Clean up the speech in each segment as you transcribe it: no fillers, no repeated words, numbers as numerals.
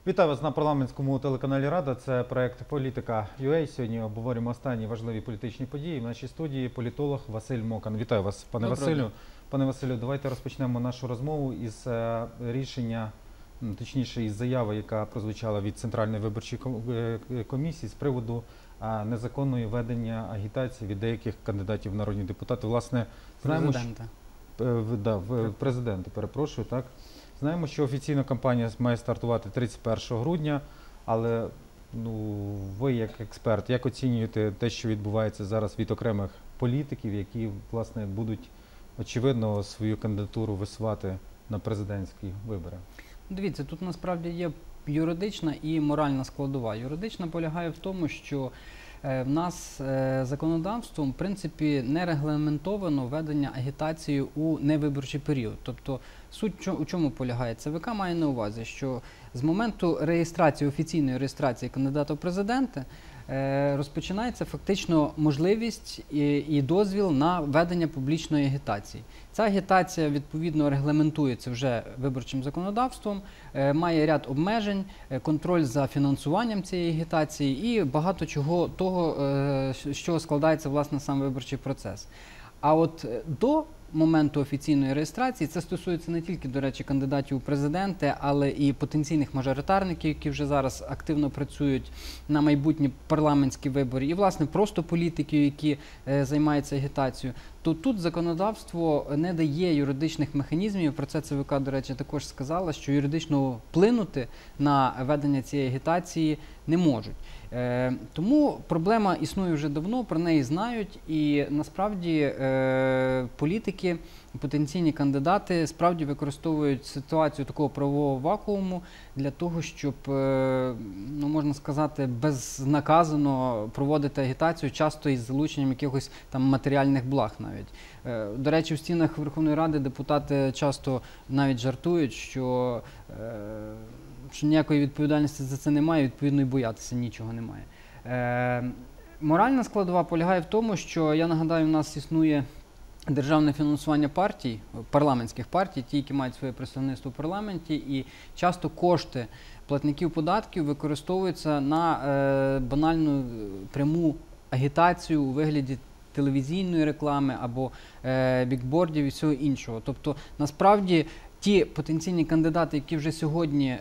Вітаю вас на парламентському телеканалі Рада. Це проект «Політика.UA». Сьогодні обговорюємо останні важливі політичні події. В нашій студії політолог Василь Мокан. Вітаю вас, пане Василю. Пане Василю, давайте розпочнемо нашу розмову із рішення, точніше із заяви, яка прозвучала від Центральної виборчої комісії з приводу незаконної ведення агітації від деяких кандидатів в народні депутати. Власне, знаємо, президенти, перепрошую, так. Знаємо, що офіційна кампанія має стартувати 31 грудня, але ви як експерт, як оцінюєте те, що відбувається зараз від окремих політиків, які, власне, будуть, очевидно, свою кандидатуру висувати на президентські вибори? Дивіться, тут насправді є юридична і моральна складова. Юридична полягає в тому, що в нас законодавством, в принципі, не регламентовано ведення агітації у невиборчий період. Тобто, суть у чому полягає? ЦВК має на увазі, що з моменту реєстрації, офіційної реєстрації кандидата в президенти, розпочинається фактично можливість і дозвіл на ведення публічної агітації. Ця агітація, відповідно, регламентується вже виборчим законодавством, має ряд обмежень, контроль за фінансуванням цієї агітації і багато чого того, з чого складається, власне, сам виборчий процес. А от до моменту офіційної реєстрації, це стосується не тільки, до речі, кандидатів у президенти, але і потенційних мажоритарників, які вже зараз активно працюють на майбутні парламентські вибори, і, власне, просто політиків, які займаються агітацією, то тут законодавство не дає юридичних механізмів, про це ЦВК, до речі, також сказала, що юридично вплинути на ведення цієї агітації не можуть. Тому проблема існує вже давно, про неї знають, і насправді політики, потенційні кандидати справді використовують ситуацію такого правового вакууму для того, щоб, можна сказати, безнаказано проводити агітацію, часто із залученням якихось там матеріальних благ навіть. До речі, в стінах Верховної Ради депутати часто навіть жартують, що ніякої відповідальності за це немає, відповідно, і боятися нічого немає. Моральна складова полягає в тому, що, я нагадаю, у нас існує державне фінансування партій, парламентських партій, ті, які мають своє представництво в парламенті, і часто кошти платників податків використовуються на банальну пряму агітацію у вигляді телевізійної реклами або бікбордів і всього іншого. Тобто, насправді, ті потенційні кандидати, які вже сьогодні,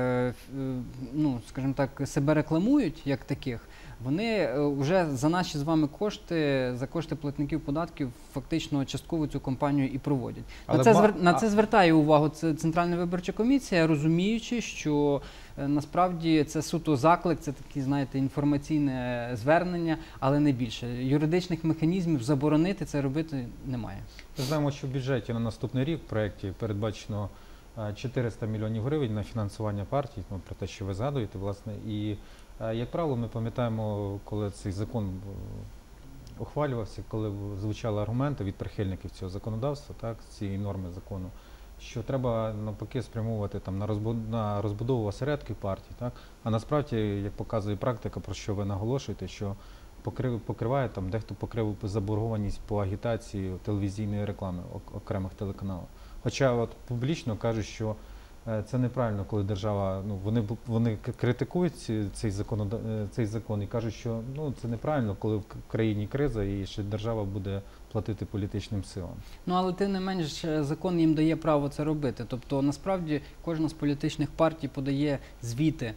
скажімо так, себе рекламують як таких, вони вже за наші з вами кошти, за кошти платників податків, фактично частково цю кампанію і проводять. На це звертає увагу Центральна виборча комісія, розуміючи, що насправді це суто заклик, це таке, знаєте, інформаційне звернення, але не більше. Юридичних механізмів заборонити це робити немає. Ми знаємо, що в бюджеті на наступний рік в проєкті передбачено 400 мільйонів гривень на фінансування партій, про те, що ви згадуєте, власне. І, як правило, ми пам'ятаємо, коли цей закон ухвалювався, коли звучали аргументи від прихильників цього законодавства, так, цієї норми закону, що треба навпаки спрямовувати там на розбудову осередків партій, так? А насправді, як показує практика, про що ви наголошуєте, що покриває там, дехто покрив заборгованість по агітації телевізійної реклами окремих телеканалів. Хоча от публічно кажуть, що це неправильно, коли держава, вони критикують цей закон і кажуть, що це неправильно, коли в країні криза і ще держава буде платити політичним силам. Але тим не менш закон їм дає право це робити. Тобто насправді кожна з політичних партій подає звіти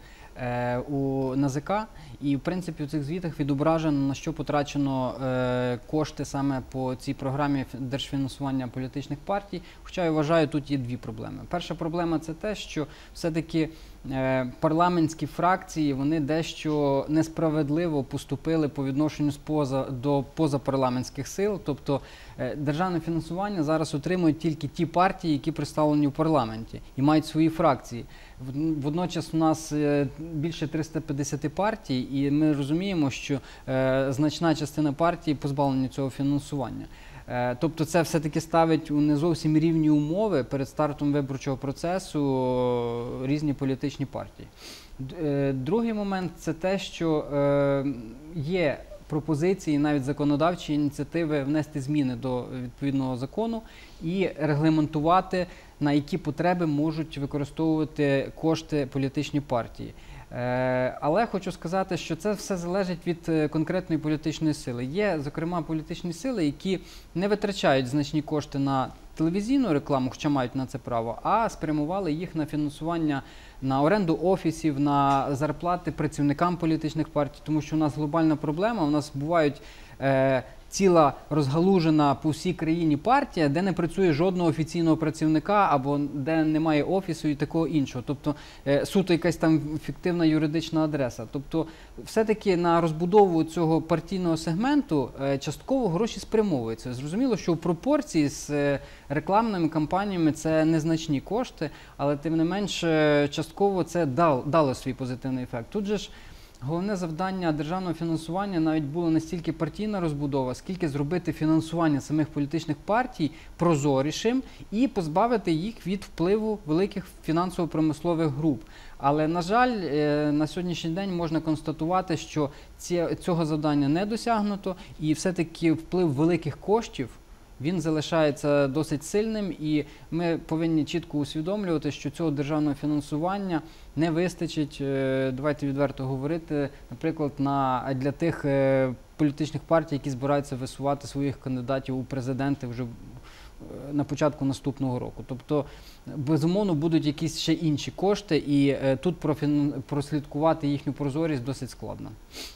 у НАЗК, і в принципі в цих звітах відображено, на що потрачено кошти саме по цій програмі держфінансування політичних партій. Хоча я вважаю, тут є дві проблеми. Перша проблема – це те, що все-таки парламентські фракції, вони дещо несправедливо поступили по відношенню до позапарламентських сил. Тобто державне фінансування зараз отримують тільки ті партії, які представлені в парламенті і мають свої фракції. Водночас у нас більше 350 партій, і ми розуміємо, що значна частина партій позбавлені цього фінансування. Тобто це все-таки ставить у не зовсім рівні умови перед стартом виборчого процесу різні політичні партії. Другий момент – це те, що є пропозиції, навіть законодавчі ініціативи внести зміни до відповідного закону і регламентувати на які потреби можуть використовувати кошти політичні партії. Але хочу сказати, що це все залежить від конкретної політичної сили. Є, зокрема, політичні сили, які не витрачають значні кошти на телевізійну рекламу, хоча мають на це право, а спрямували їх на фінансування, на оренду офісів, на зарплати працівникам політичних партій, тому що у нас глобальна проблема, у нас бувають ціла розгалужена по всій країні партія, де не працює жодного офіційного працівника або де немає офісу і такого іншого. Тобто суто якась там фіктивна юридична адреса. Тобто все-таки на розбудову цього партійного сегменту частково гроші спрямовуються. Зрозуміло, що в пропорції з рекламними кампаніями це незначні кошти, але тим не менш частково це дало свій позитивний ефект. Тут же ж головне завдання державного фінансування навіть було не стільки партійна розбудова, скільки зробити фінансування самих політичних партій прозорішим і позбавити їх від впливу великих фінансово-промислових груп. Але, на жаль, на сьогоднішній день можна констатувати, що цього завдання не досягнуто, і все-таки вплив великих коштів він залишається досить сильним, і ми повинні чітко усвідомлювати, що цього державного фінансування не вистачить, давайте відверто говорити, наприклад, для тих політичних партій, які збираються висувати своїх кандидатів у президенти вже на початку наступного року. Тобто, безумовно, будуть якісь ще інші кошти, і тут прослідкувати їхню прозорість досить складно.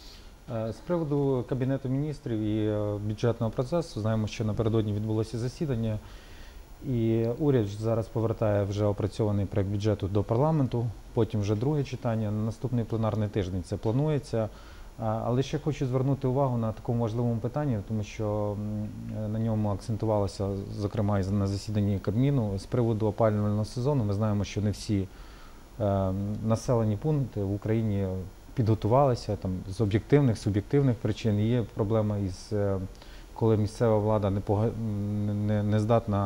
З приводу Кабінету міністрів і бюджетного процесу, знаємо, що напередодні відбулося засідання, і уряд зараз повертає вже опрацьований проект бюджету до парламенту, потім вже друге читання, на наступний пленарний тиждень це планується. Але ще хочу звернути увагу на такому важливому питанні, тому що на ньому акцентувалося, зокрема, і на засіданні Кабміну, з приводу опалювального сезону. Ми знаємо, що не всі населені пункти в Україні підготувалися там, з об'єктивних, суб'єктивних причин. Є проблема коли місцева влада не здатна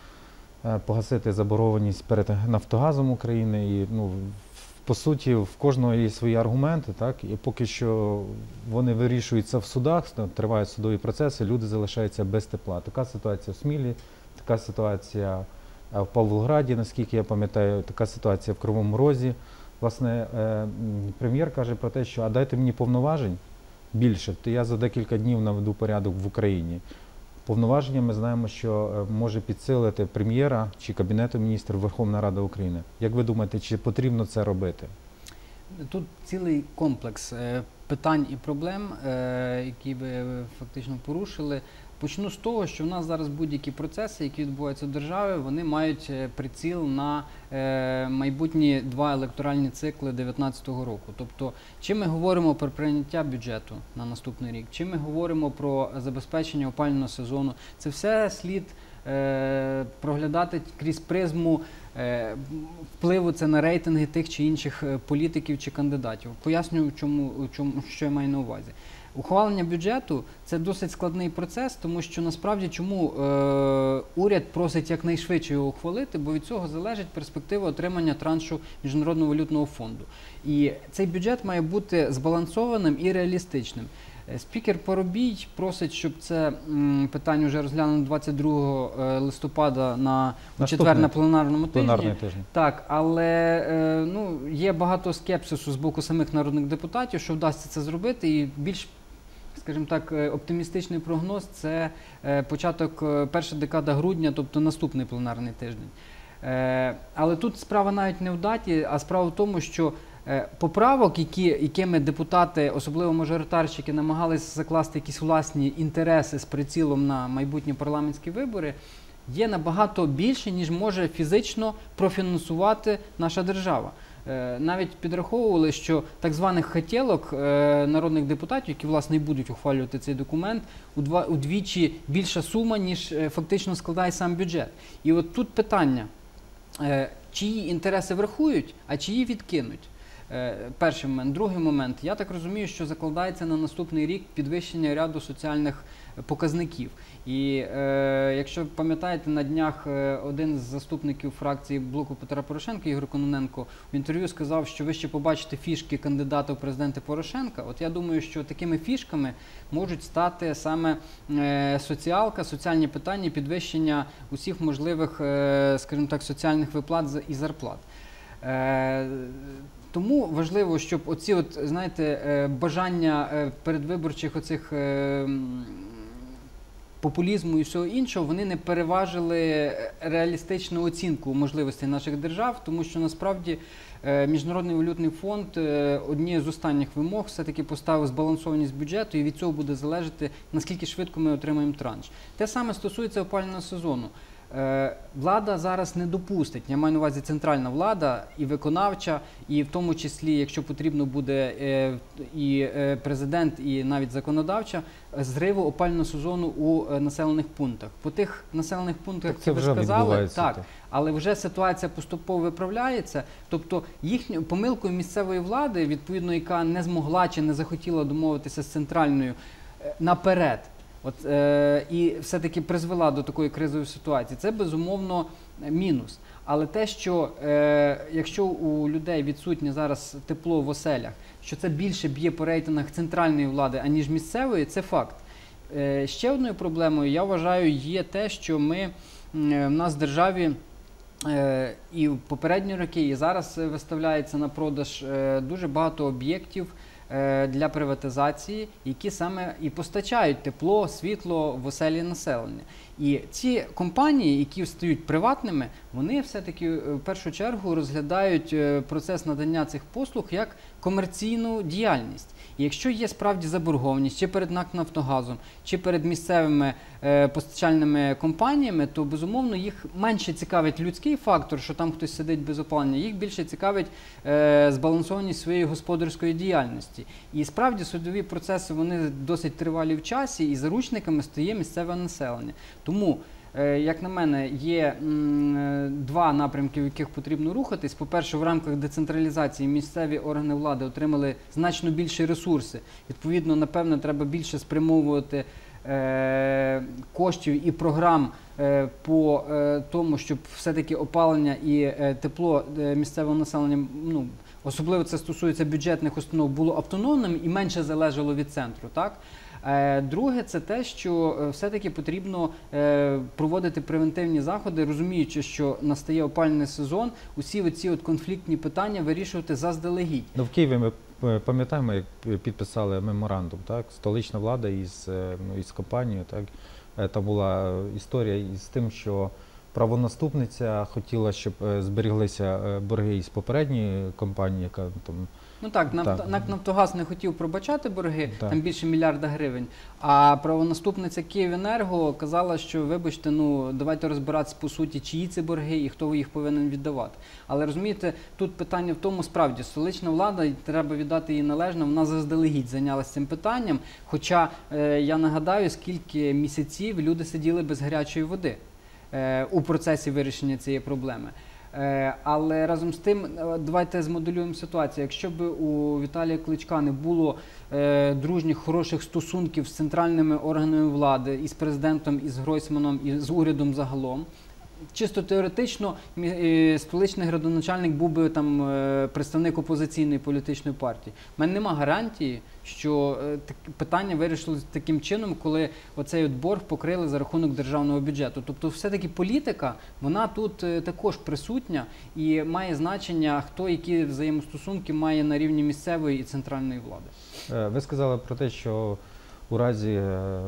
погасити заборгованість перед Нафтогазом України. І, по суті, в кожного є свої аргументи, так? І поки що вони вирішуються в судах, тривають судові процеси, люди залишаються без тепла. Така ситуація в Смілі, така ситуація в Павлограді, наскільки я пам'ятаю, така ситуація в Кривому Розі. Власне, прем'єр каже про те, що «а дайте мені повноважень більше, то я за декілька днів наведу порядок в Україні». Повноваження ми знаємо, що може підсилити прем'єра чи Кабінету міністрів Верховна Рада України. Як ви думаєте, чи потрібно це робити? Тут цілий комплекс питань і проблем, які ви фактично порушили. Почну з того, що в нас зараз будь-які процеси, які відбуваються в державі, вони мають приціл на майбутні два електоральні цикли 2019 року. Тобто, чи ми говоримо про прийняття бюджету на наступний рік, чи ми говоримо про забезпечення опалювального сезону, це все слід проглядати крізь призму впливу це на рейтинги тих чи інших політиків чи кандидатів. Пояснюю, що я маю на увазі. Ухвалення бюджету – це досить складний процес, тому що насправді чому уряд просить якнайшвидше його ухвалити, бо від цього залежить перспектива отримання траншу Міжнародного валютного фонду. І цей бюджет має бути збалансованим і реалістичним. Спікер Парубій просить, щоб це питання вже розглянуто 22 листопада у четвер на пленарному тижні. Так, але є багато скепсису з боку самих народних депутатів, що вдасться це зробити, і більш, скажімо так, оптимістичний прогноз – це початок, перша декада грудня, тобто наступний пленарний тиждень. Але тут справа навіть не в даті, а справа в тому, що поправок, якими депутати, особливо мажоритарщики, намагалися закласти якісь власні інтереси з прицілом на майбутні парламентські вибори, є набагато більше, ніж може фізично профінансувати наша держава. Навіть підраховували, що так званих хотєлок народних депутатів, які, власне, і будуть ухвалювати цей документ, удвічі більша сума, ніж фактично складає сам бюджет. І от тут питання, чиї інтереси врахують, а чиї відкинуть. Перший момент. Другий момент. Я так розумію, що закладається на наступний рік підвищення ряду соціальних показників. І якщо пам'ятаєте, на днях один з заступників фракції блоку Петра Порошенка, Ігор Кононенко, в інтерв'ю сказав, що ви ще побачите фішки кандидата в президенти Порошенка. От я думаю, що такими фішками можуть стати саме соціалка, соціальні питання, підвищення усіх можливих, скажімо так, соціальних виплат і зарплат. Тому важливо, щоб оці от, знаєте, бажання передвиборчих оцих популізму і всього іншого, вони не переважили реалістичну оцінку можливостей наших держав, тому що насправді Міжнародний валютний фонд однією з останніх вимог все-таки поставив збалансованість бюджету, і від цього буде залежати, наскільки швидко ми отримаємо транш. Те саме стосується опалювального сезону. Влада зараз не допустить, я маю на увазі центральна влада і виконавча, і в тому числі, якщо потрібно буде і президент, і навіть законодавча, зриву опалювального сезону у населених пунктах. По тих населених пунктах, як ви сказали, так, але вже ситуація поступово виправляється. Тобто їхньою помилкою місцевої влади, відповідно, яка не змогла чи не захотіла домовитися з центральною наперед, і все-таки призвела до такої кризової ситуації, це безумовно мінус. Але те, що якщо у людей відсутнє зараз тепло в оселях, що це більше б'є по рейтингах центральної влади, аніж місцевої, це факт. Ще одною проблемою, я вважаю, є те, що в нас в державі і в попередні роки, і зараз виставляється на продаж дуже багато об'єктів для приватизації, які саме і постачають тепло, світло в оселі населення. І ці компанії, які стають приватними, вони все-таки в першу чергу розглядають процес надання цих послуг як комерційну діяльність. І якщо є справді заборгованість чи перед НАК «Нафтогазом», чи перед місцевими постачальними компаніями, то, безумовно, їх менше цікавить людський фактор, що там хтось сидить без опалення, їх більше цікавить збалансованість своєї господарської діяльності. І справді судові процеси, вони досить тривалі в часі, і заручниками стає місцеве населення. Тому, як на мене, є два напрямки, в яких потрібно рухатись. По-перше, в рамках децентралізації місцеві органи влади отримали значно більші ресурси. Відповідно, напевно, треба більше спрямовувати коштів і програм по тому, щоб все-таки опалення і тепло місцевого населення, особливо це стосується бюджетних установ, було автономним і менше залежало від центру, так? Друге, це те, що все-таки потрібно проводити превентивні заходи, розуміючи, що настає опалювальний сезон, усі оці конфліктні питання вирішувати заздалегідь. В Києві ми пам'ятаємо, як підписали меморандум, так? Столична влада із компанією, так? Там була історія із тим, що правонаступниця хотіла, щоб зберіглися борги із попередньої компанії, яка там... Ну так, НАК «Нафтогаз» не хотів пробачати борги, там більше мільярда гривень, а правонаступниця «Київенерго» казала, що, вибачте, давайте розбиратися по суті, чиї це борги і хто їх повинен віддавати. Але, розумієте, тут питання в тому, справді, столична влада, треба віддати їй належне, вона заздалегідь зайнялася цим питанням, хоча, я нагадаю, скільки місяців люди сиділи без гарячої води у процесі вирішення цієї проблеми. Але разом з тим, давайте змоделюємо ситуацію. Якщо б у Віталія Кличка не було дружніх, хороших стосунків з центральними органами влади, і з президентом, і з Гройсманом, і з урядом загалом, чисто теоретично столичний градоначальник був би там представник опозиційної політичної партії. У мене нема гарантії, що питання вирішилось таким чином, коли оцей борг покрили за рахунок державного бюджету. Тобто все-таки політика, вона тут також присутня і має значення, хто які взаємостосунки має на рівні місцевої і центральної влади. Ви сказали про те, що у разі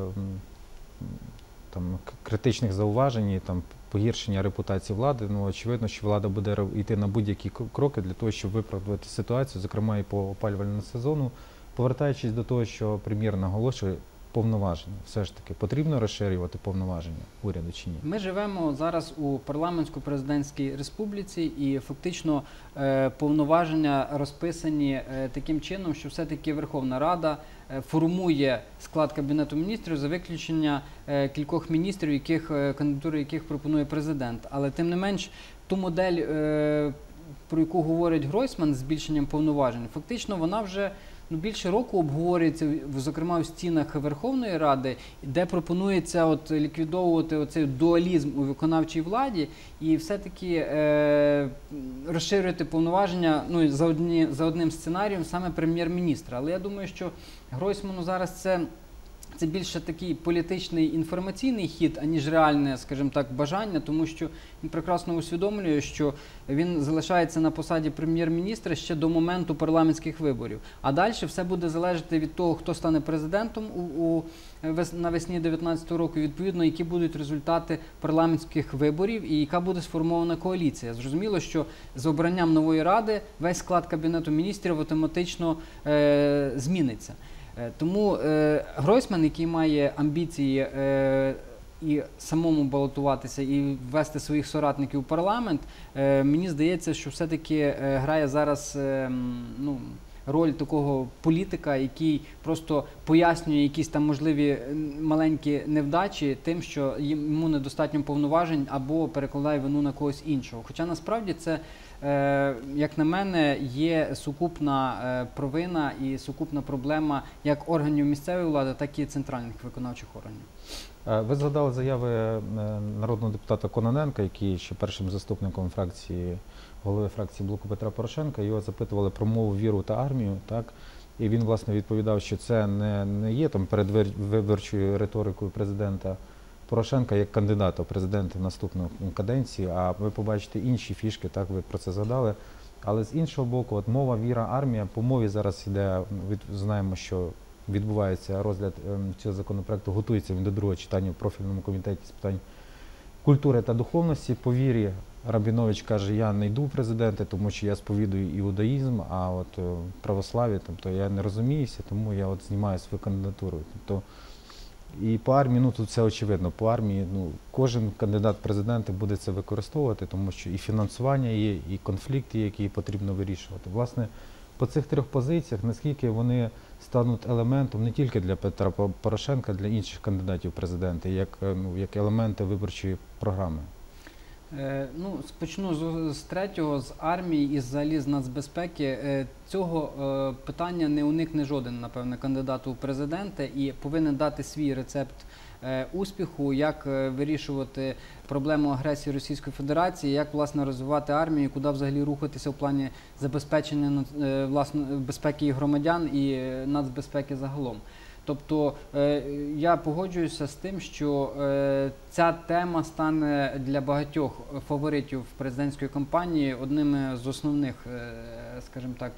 критичних зауважень, погіршення репутації влади, очевидно, що влада буде йти на будь-які кроки для того, щоб виправдати ситуацію, зокрема і по опалювальному сезону. Повертаючись до того, що прем'єр наголошує повноваження, все ж таки потрібно розширювати повноваження уряду чи ні? Ми живемо зараз у парламентсько-президентській республіці і фактично повноваження розписані таким чином, що все-таки Верховна Рада формує склад Кабінету міністрів за виключення кількох міністрів, кандидатури яких пропонує президент. Але тим не менш, ту модель про яку говорить Гройсман з збільшенням повноважень, фактично вона вже більше року обговорюється, зокрема в стінах Верховної Ради, де пропонується ліквідовувати оцей дуалізм у виконавчій владі і все-таки розширити повноваження за одним сценарієм саме прем'єр-міністра. Але я думаю, що Гройсману зараз це більше такий політичний інформаційний хід, аніж реальне, скажімо так, бажання, тому що він прекрасно усвідомлює, що він залишається на посаді прем'єр-міністра ще до моменту парламентських виборів. А далі все буде залежати від того, хто стане президентом навесні 2019 року, відповідно, які будуть результати парламентських виборів і яка буде сформована коаліція. Зрозуміло, що з обранням нової ради весь склад Кабінету міністрів автоматично зміниться. Тому Гройсман, який має амбіції і самому балотуватися, і ввести своїх соратників у парламент, мені здається, що все-таки грає зараз роль такого політика, який просто пояснює якісь там можливі маленькі невдачі тим, що йому недостатньо повноважень або перекладає вину на когось іншого. Хоча насправді це, як на мене, є сукупна провина і сукупна проблема як органів місцевої влади, так і центральних виконавчих органів. Ви згадали заяви народного депутата Кононенка, який ще першим заступником голови фракції Блоку Петра Порошенка. Його запитували про мову, віру та армію. Так? І він, власне, відповідав, що це не є там передвиборчою риторикою президента Порошенка як кандидата в президенти в наступну каденцію, а ви побачите інші фішки, так, ви про це згадали. Але з іншого боку, мова, віра, армія, по мові зараз іде, знаємо, що відбувається розгляд цього законопроекту, готується він до другого читання в профільному комітеті з питань культури та духовності. По вірі Рабінович каже, я не йду в президенти, тому що я сповідую іудаїзм, а православ'я, тобто я не розуміюся, тому я знімаю свою кандидатуру. Тобто, і по армії, тут все очевидно, по армії кожен кандидат в президенти буде це використовувати, тому що і фінансування є, і конфлікти є, які потрібно вирішувати. Власне, по цих трьох позиціях, наскільки вони стануть елементом не тільки для Петра Порошенка, а для інших кандидатів в президенти, як елементи виборчої програми? Почну з третього, з армії і взагалі з нацбезпеки. Цього питання не уникне жоден, напевне, кандидат у президенти і повинен дати свій рецепт успіху, як вирішувати проблему агресії Російської Федерації, як, власне, розвивати армію, куди взагалі рухатися в плані забезпечення безпеки громадян і нацбезпеки загалом. Тобто я погоджуюся з тим, що ця тема стане для багатьох фаворитів президентської кампанії одним з основних, скажімо так,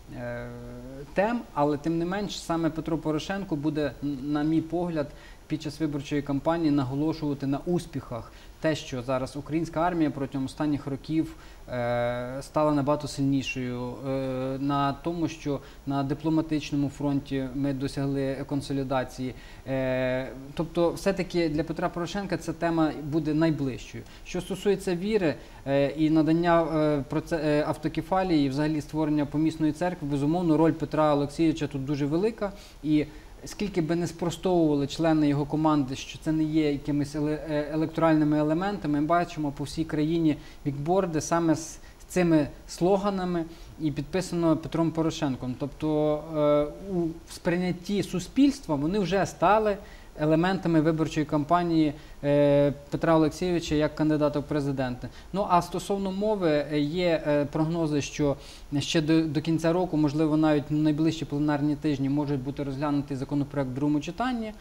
тем, але тим не менш саме Петро Порошенко буде, на мій погляд, під час виборчої кампанії наголошувати на успіхах. Те, що зараз українська армія протягом останніх років стала набагато сильнішою, на тому, що на дипломатичному фронті ми досягли консолідації. Тобто, все-таки для Петра Порошенка ця тема буде найближчою. Що стосується віри і надання автокефалії, і взагалі створення помісної церкви, безумовно, роль Петра Олексійовича тут дуже велика. І скільки би не спростовували члени його команди, що це не є якимись електоральними елементами, ми бачимо по всій країні бікборди саме з цими слоганами і підписано Петром Порошенком. Тобто у сприйнятті суспільства вони вже стали елементами виборчої кампанії Петра Олексійовича як кандидата в президенти. А стосовно мови, є прогнози, що ще до кінця року, можливо, навіть на найближчі пленарні тижні можуть бути розглянутий законопроект в другому читанні.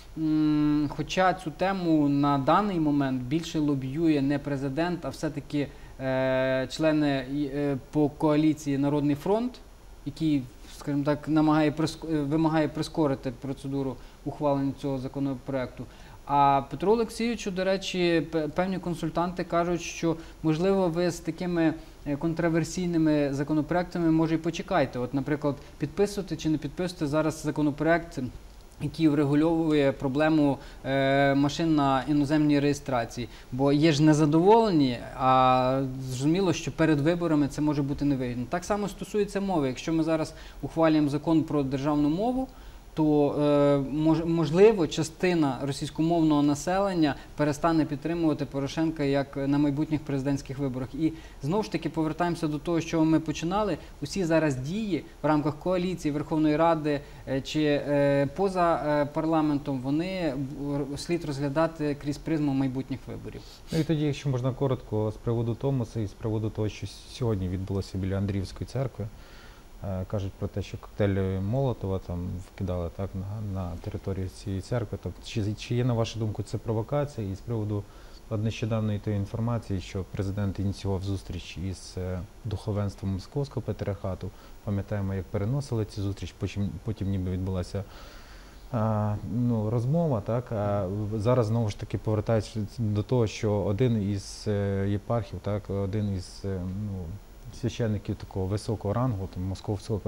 Хоча цю тему на даний момент більше лобіює не президент, а все-таки члени по коаліції «Народний фронт», який, скажімо так, вимагає прискорити процедуру ухвалення цього законопроекту. А Петру Олексійовичу, до речі, певні консультанти кажуть, що, можливо, ви з такими контроверсійними законопроектами, може, і почекайте. Наприклад, підписувати чи не підписувати зараз законопроект, який врегульовує проблему машин на іноземній реєстрації. Бо є ж незадоволені, а зрозуміло, що перед виборами це може бути невигідно. Так само стосується мови. Якщо ми зараз ухвалюємо закон про державну мову, то можливо частина російськомовного населення перестане підтримувати Порошенка як на майбутніх президентських виборах. І знову ж таки повертаємося до того, що ми починали. Усі зараз дії в рамках коаліції, Верховної Ради чи поза парламентом, вони слід розглядати крізь призму майбутніх виборів. Ну і тоді, якщо можна коротко, з приводу Томоса і з приводу того, що сьогодні відбулося біля Андріївської церкви, кажуть про те, що коктейлі Молотова там вкидали так на територію цієї церкви. Тобто, чи є, на вашу думку, це провокація? І з приводу нещодавної тієї інформації, що президент ініціював зустріч із духовенством Московського патріархату, пам'ятаємо, як переносили ці зустріч, потім ніби відбулася розмова, так, а зараз знову ж таки повертаючись до того, що один із єпархів, так, один із священників такого високого рангу, там, Московського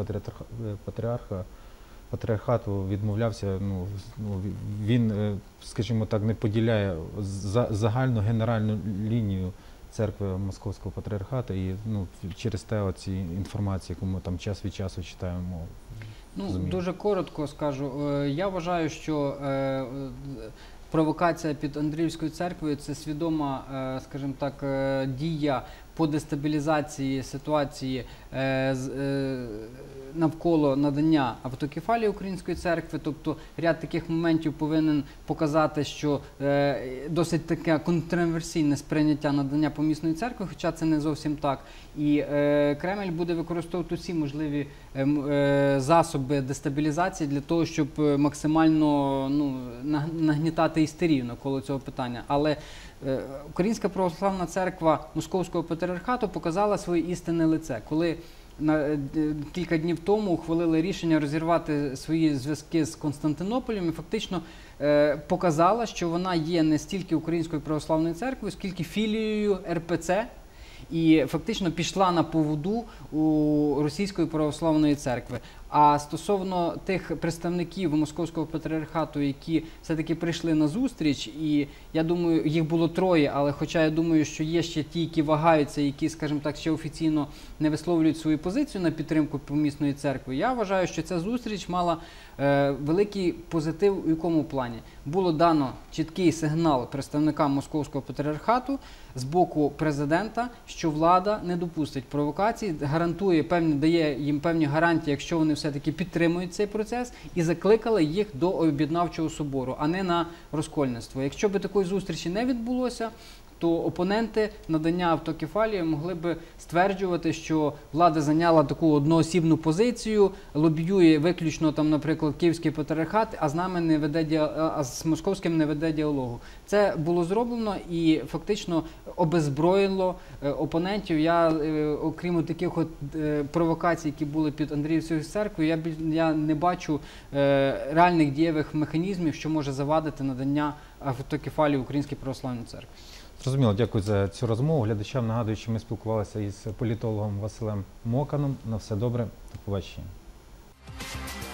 патріархату відмовлявся, він, скажімо так, не поділяє загальну генеральну лінію церкви Московського патріархату, і через те оці інформації, яку ми там час від часу читаємо. Дуже коротко скажу. Я вважаю, що провокація під Андріївською церквою – це свідома, скажімо так, дія по дестабілізації ситуації навколо надання автокефалії Української церкви. Тобто ряд таких моментів повинен показати, що досить таке контроверсійне сприйняття надання помісної церкви, хоча це не зовсім так. І Кремль буде використовувати всі можливі засоби дестабілізації для того, щоб максимально нагнітати істерію навколо цього питання. Але Українська православна церква Московського патріархату показала своє істинне лице, коли кілька днів тому ухвалили рішення розірвати свої зв'язки з Константинополем і фактично показала, що вона є не стільки Українською православною церквою, скільки філією РПЦ, і фактично пішла на поводу у Російської православної церкви. А стосовно тих представників Московського патріархату, які все-таки прийшли на зустріч, і я думаю, їх було 3, але хоча я думаю, що є ще ті, які вагаються, які, скажімо так, ще офіційно не висловлюють свою позицію на підтримку помісної церкви, я вважаю, що ця зустріч мала великий позитив у якому плані. Було дано чіткий сигнал представникам Московського патріархату з боку президента, що влада не допустить провокацій, гарантує, дає їм певні гарантії, якщо вони все-таки підтримують цей процес, і закликали їх до об'єднавчого собору, а не на розкольництво. Якщо б такої зустрічі не відбулося, то опоненти надання автокефалії могли б стверджувати, що влада зайняла таку одноосібну позицію, лобіює виключно, там, наприклад, Київський патріархат, а з нами не веде, а з Московським не веде діалогу. Це було зроблено і фактично обезброїло опонентів. Окрім таких провокацій, які були під Андріївською церквою, я не бачу реальних дієвих механізмів, що може завадити надання автокефалії Українській православній церкві. Зрозуміло, дякую за цю розмову. Глядачам нагадую, що ми спілкувалися із політологом Василем Моканом. На все добре, до побачення.